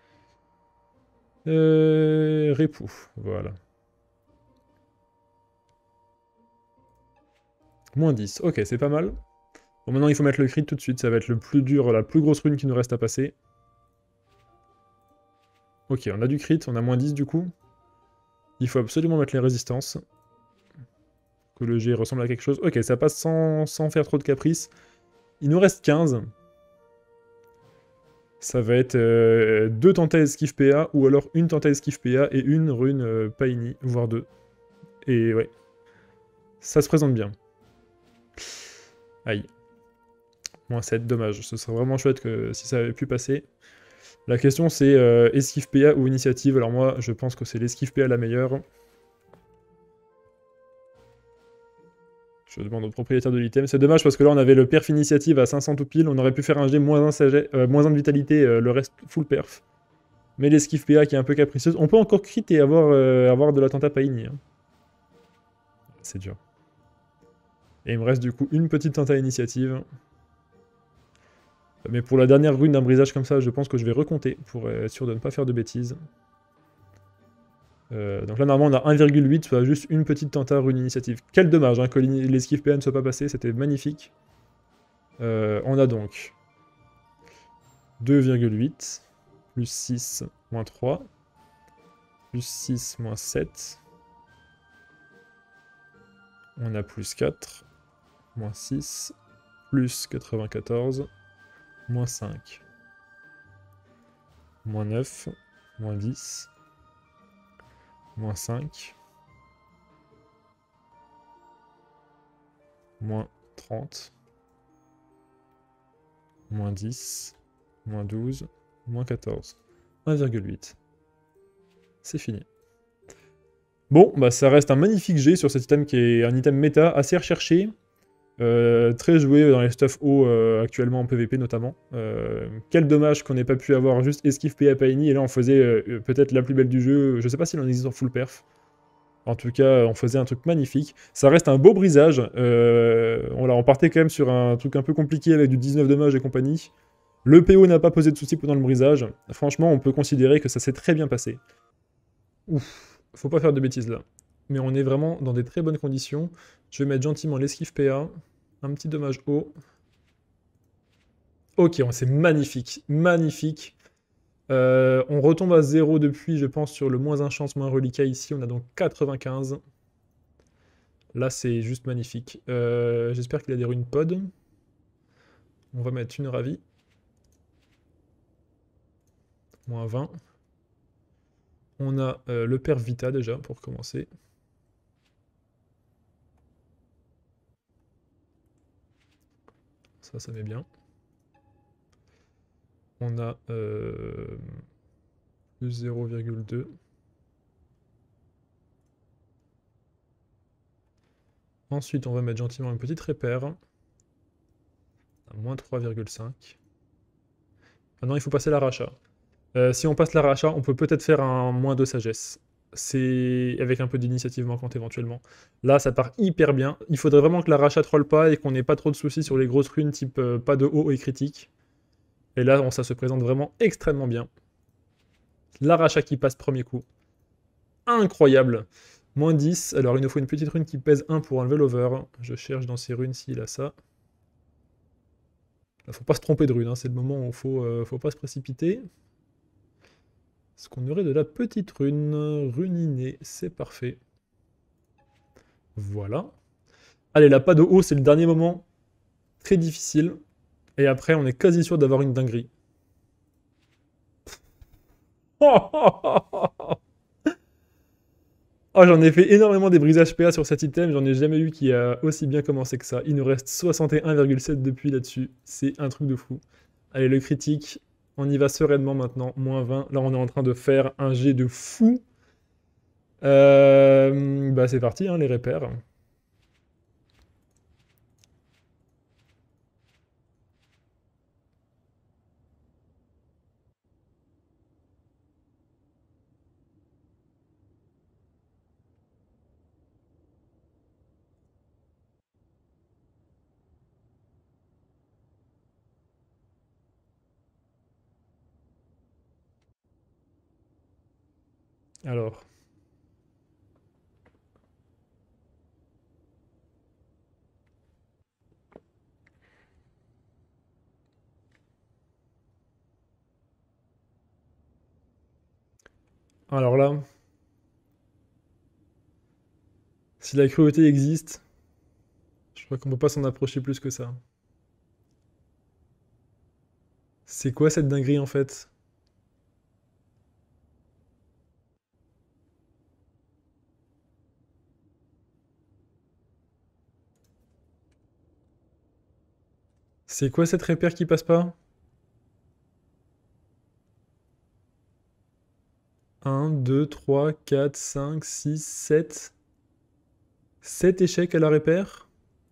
Speaker 1: Euh, Répou, voilà. moins dix, ok, c'est pas mal. Bon, maintenant, il faut mettre le crit tout de suite, ça va être le plus dur, la plus grosse rune qui nous reste à passer. Ok, on a du crit, on a moins dix du coup. Il faut absolument mettre les résistances. Que le G ressemble à quelque chose. Ok, ça passe sans, sans faire trop de caprices. Il nous reste quinze. Ça va être euh, deux tentas esquive P A, ou alors une tenta esquive P A et une rune euh, Paini, voire deux. Et ouais, ça se présente bien. Aïe. moins sept, dommage. Ce serait vraiment chouette que si ça avait pu passer. La question c'est euh, esquive P A ou initiative. Alors moi, je pense que c'est l'esquive P A la meilleure. Je demande au propriétaire de l'item. C'est dommage parce que là, on avait le perf initiative à cinq cents tout pile. On aurait pu faire un G moins un, sagesse, euh, moins un de vitalité, euh, le reste full perf. Mais l'esquive P A qui est un peu capricieuse. On peut encore crit et avoir, euh, avoir de la tenta Paini. Hein. C'est dur. Et il me reste du coup une petite tenta initiative. Mais pour la dernière rune d'un brisage comme ça, je pense que je vais recompter pour être sûr de ne pas faire de bêtises. Euh, donc là, normalement, on a un virgule huit, soit juste une petite tenta rune initiative. Quel dommage hein, que l'esquive P A ne soit pas passé, c'était magnifique. Euh, on a donc deux virgule huit, plus six, moins trois, plus six, moins sept. On a plus quatre, moins six, plus quatre-vingt-quatorze, moins cinq, moins neuf, moins dix, moins cinq, moins trente, moins dix, moins douze, moins quatorze, un virgule huit. C'est fini. Bon, bah ça reste un magnifique G sur cet item qui est un item méta assez recherché. Euh, très joué dans les stuff haut euh, actuellement en P V P notamment. Euh, quel dommage qu'on n'ait pas pu avoir juste esquive P A Paini et là on faisait euh, peut-être la plus belle du jeu. Je sais pas s'il en existe en full perf. En tout cas, on faisait un truc magnifique. Ça reste un beau brisage. Euh, on, là, on partait quand même sur un truc un peu compliqué avec du dix-neuf dommages et compagnie. Le P O n'a pas posé de soucis pendant le brisage. Franchement, on peut considérer que ça s'est très bien passé. Ouf, faut pas faire de bêtises là. Mais on est vraiment dans des très bonnes conditions. Je vais mettre gentiment l'esquive P A. Un petit dommage haut. Ok, c'est magnifique. Magnifique. Euh, on retombe à zéro depuis, je pense, sur le moins un chance, moins reliquat ici. On a donc quatre-vingt-quinze. Là, c'est juste magnifique. Euh, J'espère qu'il a des runes pod. On va mettre une ravie. moins vingt. On a euh, le père Vita déjà, pour commencer. Ça, ça met bien. On a euh, plus zéro virgule deux. Ensuite, on va mettre gentiment une petite repère. moins trois virgule cinq. Maintenant, il faut passer l'arracha. Euh, si on passe l'arracha, on peut peut-être faire un moins de sagesse. C'est avec un peu d'initiative manquante éventuellement. Là, ça part hyper bien. Il faudrait vraiment que l'arracha troll pas et qu'on n'ait pas trop de soucis sur les grosses runes type euh, pas de haut et critique. Et là, on, ça se présente vraiment extrêmement bien. L'arracha qui passe premier coup. Incroyable. Moins dix. Alors, il nous faut une petite rune qui pèse un pour enlever l'over. Je cherche dans ces runes s'il a ça. Là, faut pas se tromper de rune. Hein. C'est le moment où il faut, euh, faut pas se précipiter. Est-ce qu'on aurait de la petite rune runinée? C'est parfait. Voilà. Allez, la pas de haut, c'est le dernier moment. Très difficile. Et après, on est quasi sûr d'avoir une dinguerie. Oh, j'en ai fait énormément des brisages P A sur cet item, j'en ai jamais eu qui a aussi bien commencé que ça. Il nous reste soixante et un virgule sept depuis là-dessus, c'est un truc de fou. Allez, le critique, on y va sereinement maintenant, moins vingt. Là, on est en train de faire un jet de fou. Euh, bah, c'est parti, hein, les repères. Alors. Alors là. Si la cruauté existe, je crois qu'on peut pas s'en approcher plus que ça. C'est quoi cette dinguerie en fait? C'est quoi cette repère qui passe pas? un, deux, trois, quatre, cinq, six, sept. sept échecs à la repère?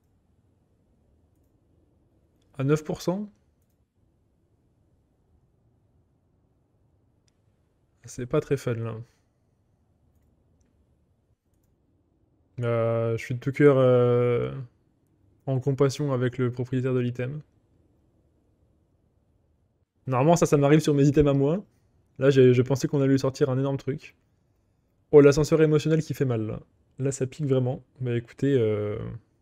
Speaker 1: À neuf pour cent? C'est pas très fun là. Euh, je suis de tout cœur euh, en compassion avec le propriétaire de l'item. Normalement ça, ça m'arrive sur mes items à moi. Là j'ai- je pensais qu'on allait lui sortir un énorme truc. Oh, l'ascenseur émotionnel qui fait mal là. Là ça pique vraiment. Bah écoutez... euh,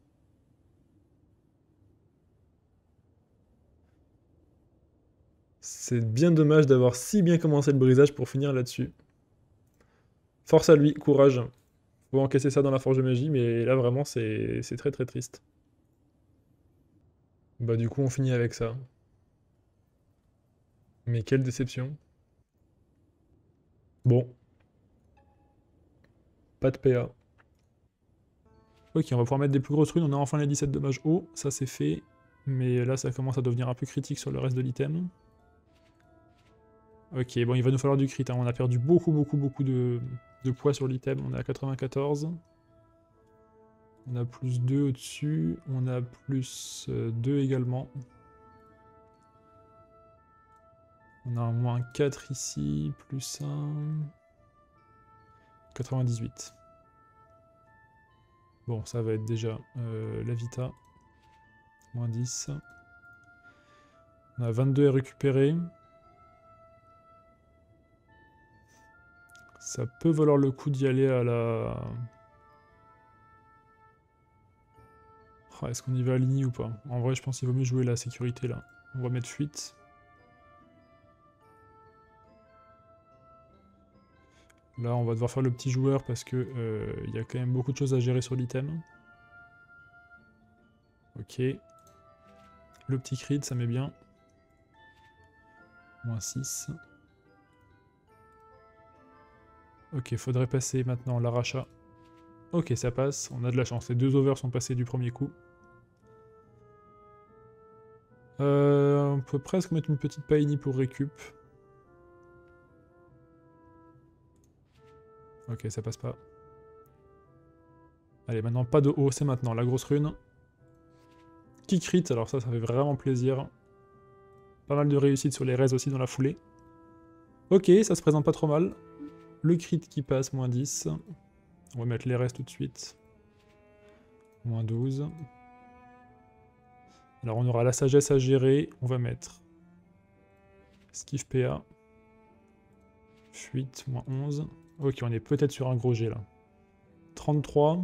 Speaker 1: C'est bien dommage d'avoir si bien commencé le brisage pour finir là-dessus. Force à lui, courage. Faut encaisser ça dans la forge de magie, mais là vraiment c'est c'est très très triste. Bah du coup on finit avec ça. Mais quelle déception. Bon, pas de P A. Ok, on va pouvoir mettre des plus grosses runes, on a enfin les dix-sept dommages hauts, ça c'est fait. Mais là ça commence à devenir un peu critique sur le reste de l'item. Ok, bon il va nous falloir du crit, hein. On a perdu beaucoup beaucoup beaucoup de, de poids sur l'item, on est à quatre-vingt-quatorze. On a plus deux au-dessus, on a plus deux également. On a un moins quatre ici, plus un... quatre-vingt-dix-huit. Bon, ça va être déjà euh, la Vita. Moins dix. On a vingt-deux à récupérer. Ça peut valoir le coup d'y aller à la... Oh, est-ce qu'on y va à Ligny ou pas? En vrai, je pense qu'il vaut mieux jouer la sécurité là. On va mettre fuite. Là, on va devoir faire le petit joueur parce que euh, il y a quand même beaucoup de choses à gérer sur l'item. Ok. Le petit crit, ça met bien. Moins six. Ok, faudrait passer maintenant l'arracha. Ok, ça passe. On a de la chance. Les deux overs sont passés du premier coup. Euh, on peut presque mettre une petite paini pour récup. Ok, ça passe pas. Allez, maintenant pas de haut, c'est maintenant la grosse rune. qui crit, alors ça, ça fait vraiment plaisir. Pas mal de réussite sur les raises aussi dans la foulée. Ok, ça se présente pas trop mal. Le crit qui passe, moins dix. On va mettre les raises tout de suite. moins douze. Alors on aura la sagesse à gérer. On va mettre esquive P A. Fuite, moins onze. Ok, on est peut-être sur un gros G là. trente-trois.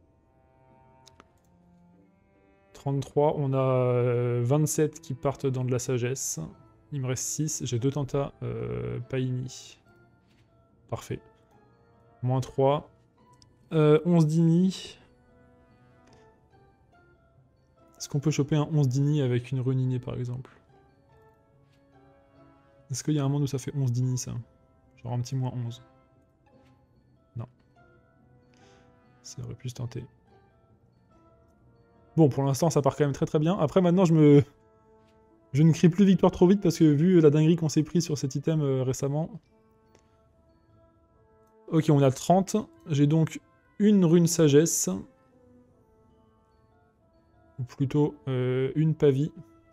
Speaker 1: trente-trois, on a euh, vingt-sept qui partent dans de la sagesse. Il me reste six, j'ai deux tentas euh, Paini. Parfait. Moins trois. Euh, onze d'Ini. Est-ce qu'on peut choper un onze d'Ini avec une rune innée par exemple? Est-ce qu'il y a un monde où ça fait onze d'Ini ça? Genre un petit moins onze. Non. Ça aurait pu se tenter. Bon, pour l'instant, ça part quand même très très bien. Après, maintenant, je me... Je ne crie plus victoire trop vite parce que vu la dinguerie qu'on s'est pris sur cet item euh, récemment... Ok, on a trente. J'ai donc une rune sagesse. Ou plutôt euh, une pavie.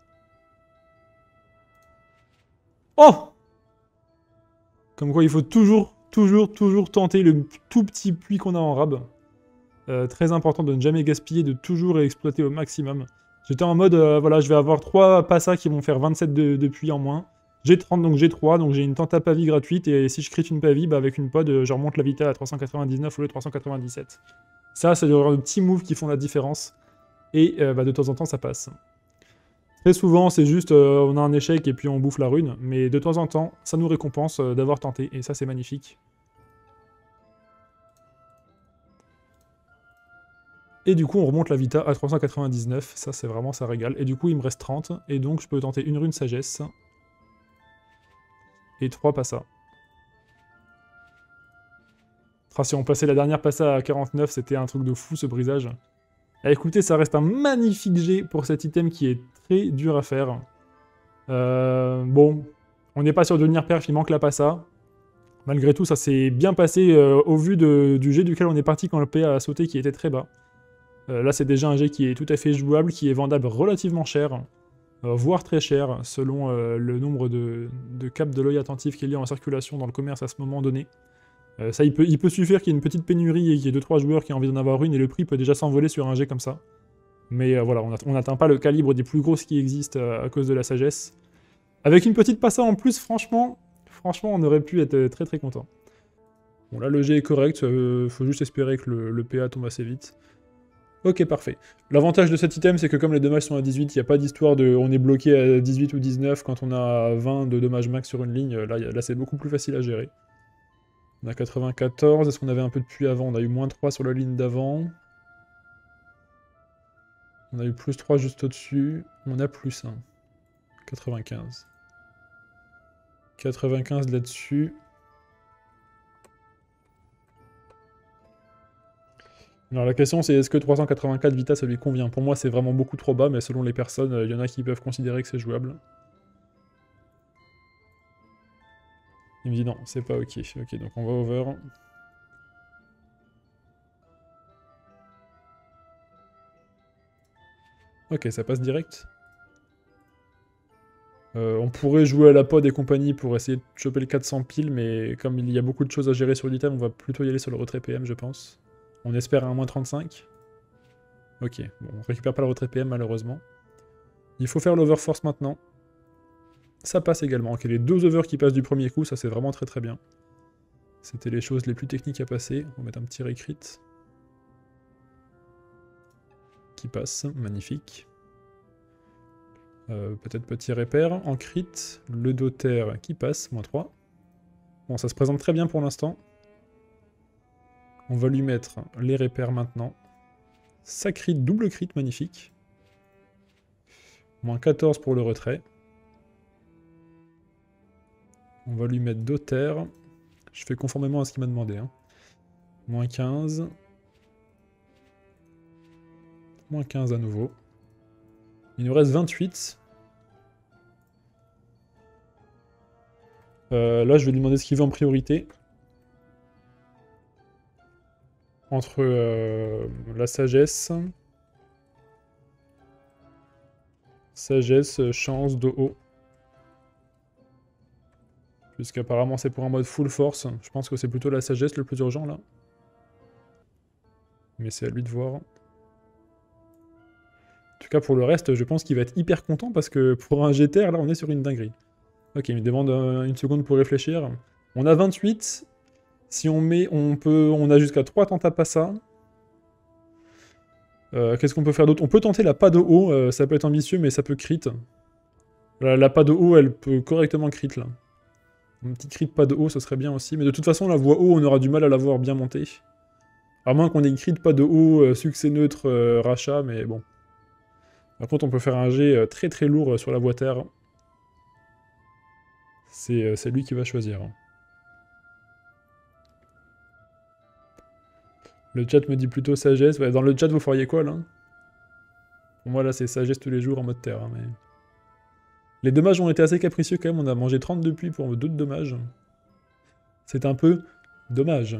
Speaker 1: Oh! Comme quoi, il faut toujours, toujours, toujours tenter le tout petit puits qu'on a en rab. Euh, très important de ne jamais gaspiller, de toujours exploiter au maximum. J'étais en mode, euh, voilà, je vais avoir trois passas qui vont faire vingt-sept de, de puits en moins. J'ai trente, donc j'ai trois, donc j'ai une tenta pavie gratuite, et si je crit une pavie, bah avec une pod, euh, je remonte la vitale à trois cent quatre-vingt-dix-neuf au lieu de trois cent quatre-vingt-dix-sept. Ça, c'est le genre de petits moves qui font la différence. Et euh, bah, de temps en temps, ça passe. Très souvent, c'est juste, euh, on a un échec et puis on bouffe la rune, mais de temps en temps, ça nous récompense euh, d'avoir tenté, et ça, c'est magnifique. Et du coup, on remonte la vita à trois cent quatre-vingt-dix-neuf, ça c'est vraiment, ça régale. Et du coup, il me reste trente, et donc je peux tenter une rune sagesse. Et trois passas. Ah, si on passait la dernière passa à quarante-neuf, c'était un truc de fou ce brisage. Ah, écoutez, ça reste un magnifique G pour cet item qui est très dur à faire. Euh, bon, on n'est pas sur de Nier Perf, il manque la passa. Malgré tout, ça s'est bien passé euh, au vu de, du G duquel on est parti quand le P A a sauté qui était très bas. Euh, là, c'est déjà un G qui est tout à fait jouable, qui est vendable relativement cher, euh, voire très cher, selon euh, le nombre de, de caps de l'œil attentif qu'il y a en circulation dans le commerce à ce moment donné. Euh, ça, il peut, il peut suffire qu'il y ait une petite pénurie et qu'il y ait deux trois joueurs qui aient envie d'en avoir une, et le prix peut déjà s'envoler sur un G comme ça. Mais euh, voilà, on n'atteint pas le calibre des plus grosses qui existent euh, à cause de la sagesse. Avec une petite passa en plus, franchement, franchement, on aurait pu être très très content. Bon, là, le G est correct, euh, faut juste espérer que le, le P A tombe assez vite. Ok, parfait. L'avantage de cet item, c'est que comme les dommages sont à dix-huit, il n'y a pas d'histoire de on est bloqué à dix-huit ou dix-neuf quand on a vingt de dommages max sur une ligne. Là, là c'est beaucoup plus facile à gérer. On a quatre-vingt-quatorze, est-ce qu'on avait un peu de puits avant? On a eu moins trois sur la ligne d'avant. On a eu plus trois juste au-dessus. On a plus un. quatre-vingt-quinze. quatre-vingt-quinze là-dessus. Alors la question c'est est-ce que trois cent quatre-vingt-quatre Vita ça lui convient? Pour moi c'est vraiment beaucoup trop bas, mais selon les personnes, il y en a qui peuvent considérer que c'est jouable. Il me dit non, c'est pas ok. Ok, donc on va over. Ok, ça passe direct. Euh, on pourrait jouer à la pod et compagnie pour essayer de choper le quatre cents piles, mais comme il y a beaucoup de choses à gérer sur l'item, on va plutôt y aller sur le retrait P M, je pense. On espère un moins trente-cinq. Ok, bon, on récupère pas le retrait P M malheureusement. Il faut faire l'overforce maintenant. Ça passe également. Ok, les deux overs qui passent du premier coup, ça c'est vraiment très très bien. C'était les choses les plus techniques à passer. On va mettre un petit recrit. Qui passe, magnifique. Euh, Peut-être petit repère en crit. Le doter qui passe, moins trois. Bon, ça se présente très bien pour l'instant. On va lui mettre les repères maintenant. Ça crit, double crit, magnifique. Moins quatorze pour le retrait. On va lui mettre doter. Je fais conformément à ce qu'il m'a demandé. Hein. Moins quinze. Moins quinze à nouveau. Il nous reste vingt-huit. Euh, là, je vais lui demander ce qu'il veut en priorité. Entre euh, la sagesse Sagesse, chance, dos haut. Puisqu'apparemment c'est pour un mode full force. Je pense que c'est plutôt la sagesse le plus urgent là. Mais c'est à lui de voir. En tout cas pour le reste, je pense qu'il va être hyper content parce que pour un G T R là on est sur une dinguerie. Ok, il me demande euh, une seconde pour réfléchir. On a vingt-huit. Si on met, on peut, on a jusqu'à trois Tantapassa. Euh, Qu'est-ce qu'on peut faire d'autre? On peut tenter la pas de haut, euh, ça peut être ambitieux, mais ça peut crit. La, la pas de haut, elle peut correctement crit, là. Un petit crit pas de haut, ça serait bien aussi. Mais de toute façon, la voie haut, on aura du mal à la voir bien montée. À moins qu'on ait crit pas de haut, euh, succès neutre, euh, rachat, mais bon. Par contre, on peut faire un jet euh, très très lourd euh, sur la voie terre. C'est euh, lui qui va choisir. Le chat me dit plutôt sagesse. Ouais, dans le chat, vous feriez quoi, là? Pour moi, là, c'est sagesse tous les jours en mode terre. Hein, mais... Les dommages ont été assez capricieux, quand même. On a mangé trente depuis pour deux de dommages. C'est un peu dommage. En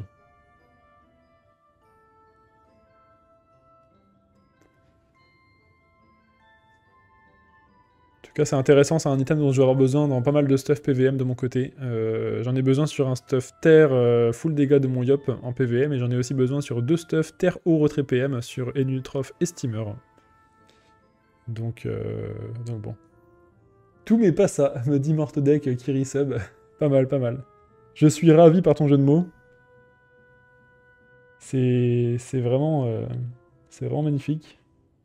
Speaker 1: tout cas, c'est intéressant. C'est un item dont je vais avoir besoin dans pas mal de stuff P V M de mon côté. Euh, j'en ai besoin sur un stuff terre euh, full dégâts de mon Yop en P V M. Et j'en ai aussi besoin sur deux stuff terre haut retrait P M sur Enutrof et Steamer. Donc, euh, donc bon. Tout mais pas ça, me dit Mortodek Kirisub. Pas mal, pas mal. Je suis ravi par ton jeu de mots. C'est vraiment, euh, c'est vraiment magnifique.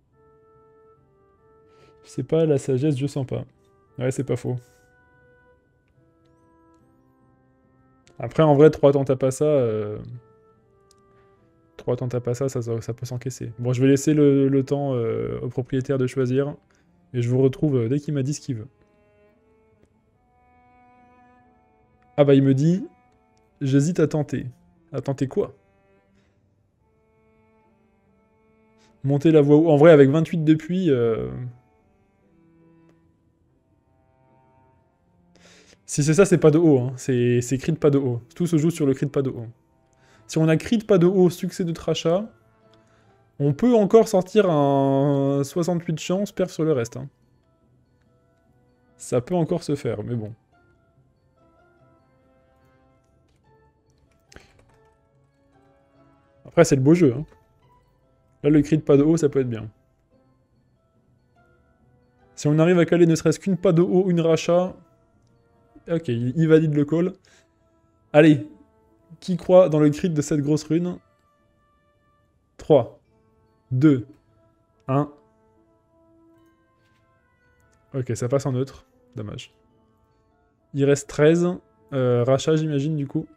Speaker 1: C'est pas la sagesse, je sens pas. Ouais, c'est pas faux. Après, en vrai, trois Tantapassa... Euh... trois Tantapassa, ça, ça, ça peut s'encaisser. Bon, je vais laisser le, le temps euh, au propriétaire de choisir. Et je vous retrouve euh, dès qu'il m'a dit ce qu'il veut. Ah bah, il me dit... J'hésite à tenter. À tenter quoi? Monter la voie haut. En vrai, avec vingt-huit depuis... Euh... Si c'est ça, c'est pas de haut. Hein. C'est crit pas de haut. Tout se joue sur le crit pas de haut. Si on a crit pas de haut, succès de trachat, on peut encore sortir un soixante-huit chance, perf sur le reste. Hein. Ça peut encore se faire, mais bon. Après, c'est le beau jeu. Hein. Là, le crit pas de haut, ça peut être bien. Si on arrive à caler ne serait-ce qu'une pas de haut, une rachat... Ok, il valide le call. Allez, qui croit dans le crit de cette grosse rune? trois, deux, un. Ok, ça passe en neutre. Dommage. Il reste treize. Euh, rachat, j'imagine, du coup.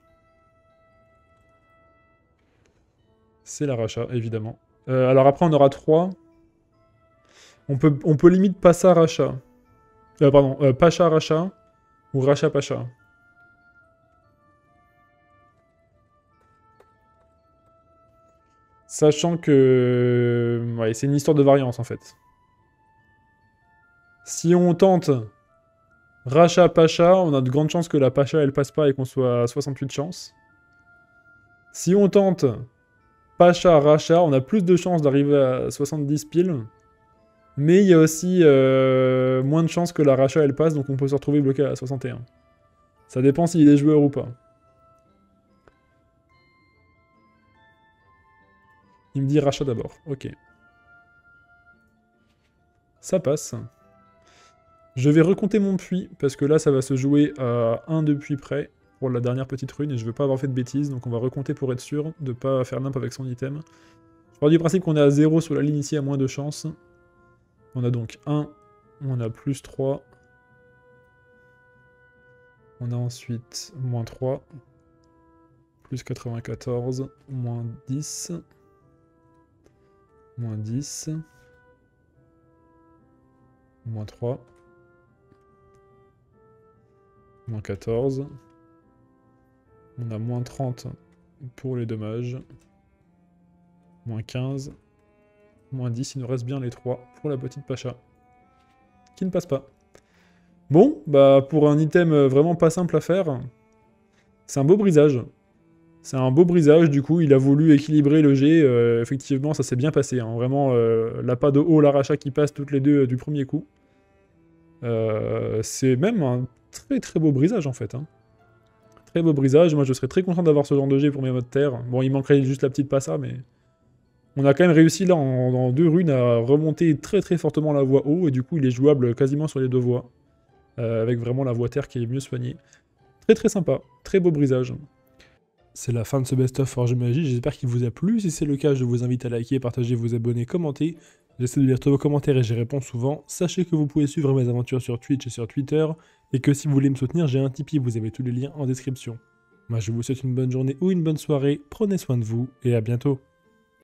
Speaker 1: C'est la rachat, évidemment. Euh, alors après, on aura trois. On peut, on peut limite Passa rachat. Euh, pardon, euh, Pacha rachat. Ou rachat Pacha. Sachant que... Ouais, c'est une histoire de variance, en fait. Si on tente rachat Pacha, on a de grandes chances que la Pacha, elle passe pas et qu'on soit à soixante-huit chances. Si on tente Pacha rachat, on a plus de chances d'arriver à soixante-dix piles. Mais il y a aussi euh, moins de chances que la rachat, elle passe, donc on peut se retrouver bloqué à soixante et un. Ça dépend s'il est joueur ou pas. Il me dit rachat d'abord. Ok. Ça passe. Je vais recompter mon puits, parce que là, ça va se jouer à un de puits près, pour la dernière petite rune, et je veux pas avoir fait de bêtises, donc on va recompter pour être sûr de pas faire nimp avec son item. Je pars du principe qu'on est à zéro sur la ligne ici, à moins de chance. On a donc un, on a plus trois. On a ensuite moins trois, plus quatre-vingt-quatorze, moins dix, moins dix, moins trois, moins quatorze. On a moins trente pour les dommages, moins quinze, moins dix, il nous reste bien les trois pour la petite Pacha, qui ne passe pas. Bon, bah pour un item vraiment pas simple à faire, c'est un beau brisage. C'est un beau brisage, du coup, il a voulu équilibrer le jet, euh, effectivement, ça s'est bien passé. Hein. Vraiment, euh, la pas de haut, la rachat qui passe toutes les deux euh, du premier coup. Euh, c'est même un très très beau brisage en fait. Hein. Très beau brisage, moi je serais très content d'avoir ce genre de jet pour mes modes terre. Bon, il manquerait juste la petite passa, mais... On a quand même réussi là, en, en deux runes, à remonter très très fortement la voie haut, et du coup il est jouable quasiment sur les deux voies. Euh, avec vraiment la voie terre qui est mieux soignée. Très très sympa, très beau brisage. C'est la fin de ce best-of Forge Magie, j'espère qu'il vous a plu. Si c'est le cas, je vous invite à liker, partager, vous abonner, commenter. J'essaie de lire tous vos commentaires et j'y réponds souvent. Sachez que vous pouvez suivre mes aventures sur Twitch et sur Twitter, et que si vous voulez me soutenir, j'ai un Tipeee, vous avez tous les liens en description. Moi je vous souhaite une bonne journée ou une bonne soirée, prenez soin de vous, et à bientôt.